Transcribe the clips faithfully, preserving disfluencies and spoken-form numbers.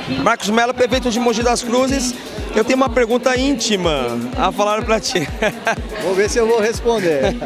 Marcos Mello, prefeito de Mogi das Cruzes. Eu tenho uma pergunta íntima a falar para ti. Vou ver se eu vou responder.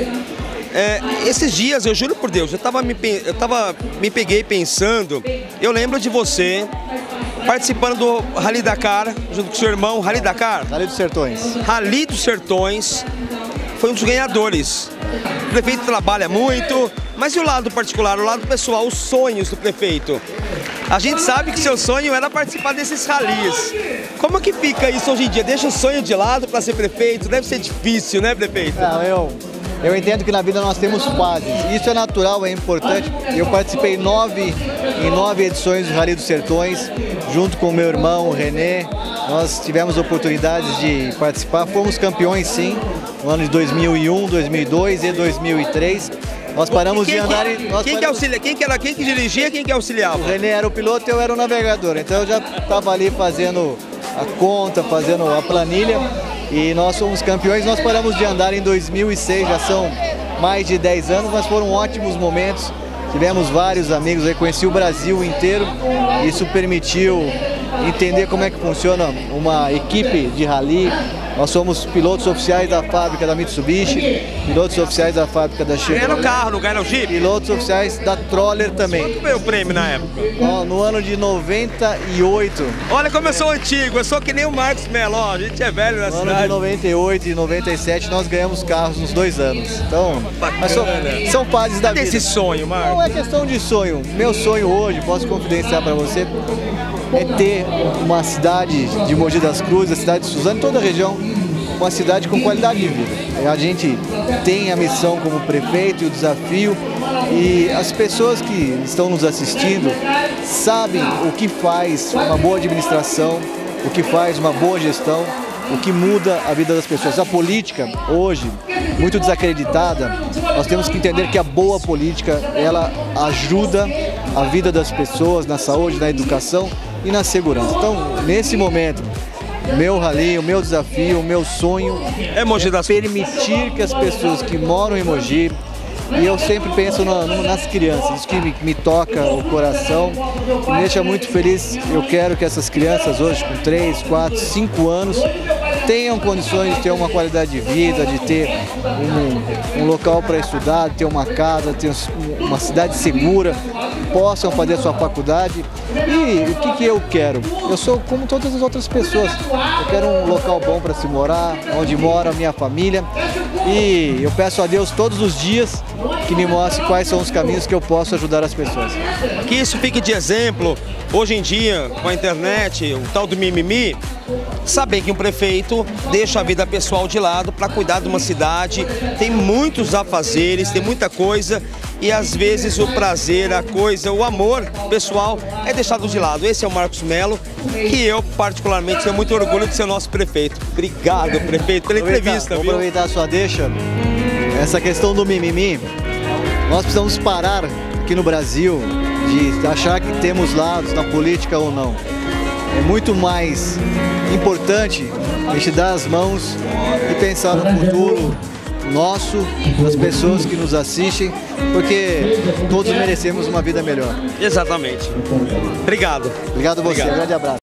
É, esses dias, eu juro por Deus, eu tava me, eu tava, me peguei pensando, eu lembro de você participando do Rally Dakar, junto com seu irmão, Rally Dakar? Rally dos Sertões. Rally dos Sertões, foi um dos ganhadores. O prefeito trabalha muito, mas e o lado particular, o lado pessoal, os sonhos do prefeito? A gente sabe que seu sonho era participar desses rallies. Como que fica isso hoje em dia? Deixa o sonho de lado para ser prefeito? Deve ser difícil, né, prefeito? Não, eu... Eu entendo que na vida nós temos fases, isso é natural, é importante. Eu participei nove, em nove edições do Rally dos Sertões, junto com o meu irmão, o René. Nós tivemos oportunidades de participar, fomos campeões sim, no ano de dois mil e um, dois mil e dois e dois mil e três. Nós paramos quem, de andar em... Quem, nós quem, paramos... que auxilia, quem, que era, quem que dirigia, quem que auxiliava? O René era o piloto e eu era o navegador, então eu já estava ali fazendo a conta, fazendo a planilha. E nós fomos campeões, nós paramos de andar em dois mil e seis, já são mais de dez anos, mas foram ótimos momentos. Tivemos vários amigos, eu conheci o Brasil inteiro, isso permitiu entender como é que funciona uma equipe de rally. Nós somos pilotos oficiais da fábrica da Mitsubishi, pilotos oficiais da fábrica da Chevrolet. Ganharam o carro, não ganharam o Jeep? Pilotos oficiais da Troller também. Quanto foi o prêmio na época? No, no ano de noventa e oito. Olha como eu sou antigo, eu sou que nem o Marcos Mello, ó, a gente é velho na no cidade. No ano de noventa e oito e noventa e sete nós ganhamos carros nos dois anos. Então, mas são, são fases da Cadê vida. esse sonho, Marcos? Não é questão de sonho. Meu sonho hoje, posso confidenciar para você, é ter uma cidade de Mogi das Cruzes, a cidade de Suzano, toda a região, uma cidade com qualidade de vida. A gente tem a missão como prefeito e o desafio, e as pessoas que estão nos assistindo sabem o que faz uma boa administração, o que faz uma boa gestão, o que muda a vida das pessoas. A política, hoje, muito desacreditada, nós temos que entender que a boa política, ela ajuda a vida das pessoas na saúde, na educação e na segurança. Então, nesse momento, meu rally, o meu desafio, o meu sonho é, Mogi das... é permitir que as pessoas que moram em Mogi, e eu sempre penso no, no, nas crianças, isso que me, me toca o coração, que me deixa muito feliz. Eu quero que essas crianças hoje, com três, quatro, cinco anos, tenham condições de ter uma qualidade de vida, de ter um, um local para estudar, de ter uma casa, de ter uma cidade segura, possam fazer a sua faculdade. E o que, que eu quero? Eu sou como todas as outras pessoas. Eu quero um local bom para se morar, onde mora a minha família. E eu peço a Deus todos os dias que me mostre quais são os caminhos que eu posso ajudar as pessoas. Que isso fique de exemplo, hoje em dia, com a internet, o tal do mimimi, saber que um prefeito deixa a vida pessoal de lado para cuidar de uma cidade, tem muitos afazeres, tem muita coisa, e às vezes o prazer, a coisa, o amor pessoal é deixado de lado. Esse é o Marcos Mello, que eu particularmente tenho muito orgulho de ser o nosso prefeito. Obrigado, prefeito, pela entrevista. Vou aproveitar a sua deixa, essa questão do mimimi, nós precisamos parar aqui no Brasil de achar que temos lados na política ou não. É muito mais importante a gente dar as mãos e pensar no futuro nosso, das pessoas que nos assistem, porque todos merecemos uma vida melhor. Exatamente. Obrigado. Obrigado a você, Obrigado. Um grande abraço.